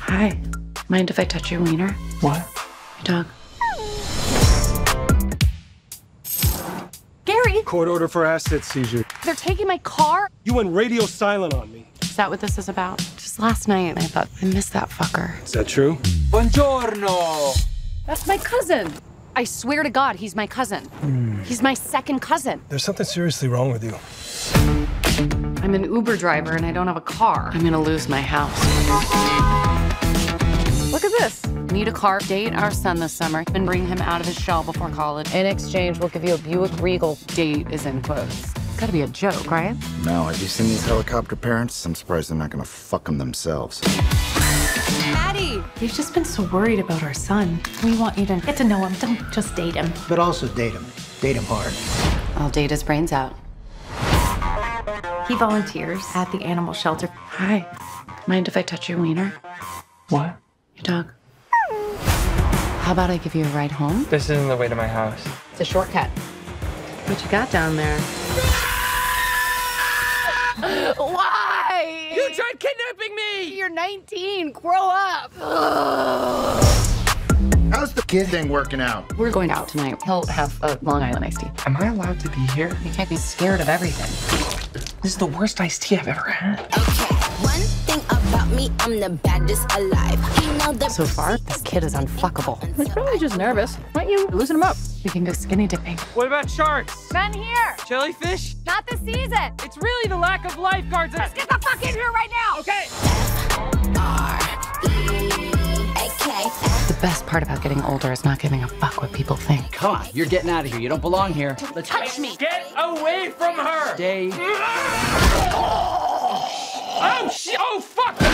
Hi. Mind if I touch your wiener? What? Your dog. Gary! Court order for asset seizure. They're taking my car? You went radio silent on me. Is that what this is about? Just last night, I thought, I missed that fucker. Is that true? Buongiorno! That's my cousin. I swear to God, he's my cousin. He's my second cousin. There's something seriously wrong with you. I'm an Uber driver and I don't have a car. I'm gonna lose my house. Look at this. Need a car, date our son this summer, and bring him out of his shell before college. In exchange, we'll give you a Buick Regal. Date is in quotes. It's gotta be a joke, right? No, have you seen these helicopter parents? I'm surprised they're not gonna fuck them themselves. Maddie! We've just been so worried about our son. We want you to get to know him. Don't just date him. But also date him. Date him hard. I'll date his brains out. He volunteers at the animal shelter. Hi. Mind if I touch your wiener? What? Your dog. How about I give you a ride home? This isn't the way to my house. It's a shortcut. What you got down there? Why? You tried kidnapping me! You're 19. Grow up. How's the kid thing working out? We're going out tonight. He'll have a Long Island iced tea. Am I allowed to be here? You can't be scared of everything. This is the worst iced tea I've ever had. Okay, one thing about me, I'm the baddest alive. You know that So far, this kid is unfuckable. He's probably just nervous. Why don't you loosen him up? We can go skinny dipping. What about sharks? None here. Jellyfish? Not this season. It's really the lack of lifeguards. Let's get the fuck in here right now. Okay. R-E-A-K. The best part about getting older is not giving a fuck what people think. Come on, you're getting out of here. You don't belong here. Let's Touch me. Get away from her! stay. Oh, shit! Oh, fuck!